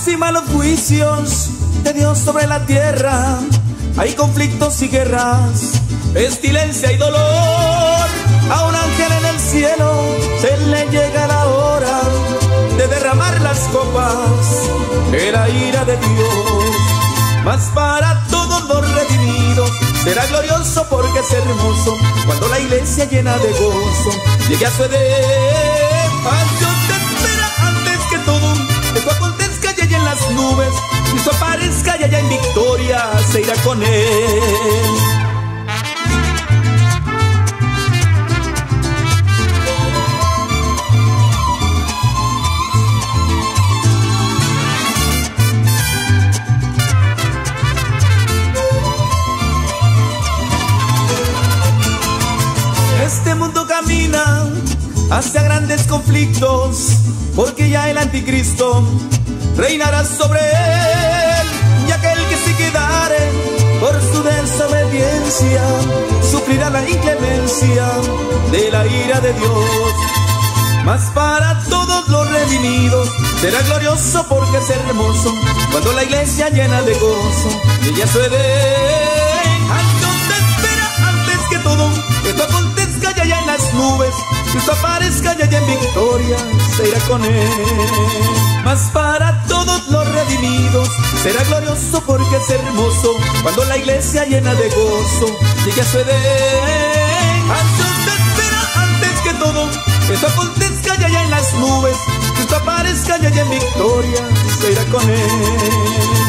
y malos juicios de Dios sobre la tierra. Hay conflictos y guerras, pestilencia y dolor. A un ángel en el cielo se le llega la hora de derramar las copas de la ira de Dios. Mas para todos los redimidos será glorioso porque es hermoso cuando la iglesia llena de gozo llegue a su Edén. Dios te espera antes que todo, esto acontezca ya en las nubes, Cristo aparezca ya en victoria, se irá con él. Este mundo camina hacia grandes conflictos, porque ya el anticristo reinará sobre él, y aquel que se quedare por su desobediencia sufrirá la inclemencia de la ira de Dios. Mas para todos los redimidos será glorioso porque es hermoso cuando la iglesia llena de gozo llegue a su Edén. Dios te espera antes que todo, esto acontezca ya en las nubes, Cristo aparezca ya en victoria, se irá con él. Mas para todos los redimidos será glorioso porque es hermoso cuando la iglesia llena de gozo llegue a su Edén. Dios te espera antes que todo, esto acontezca ya en las nubes, Cristo aparezca ya en victoria, se irá con él.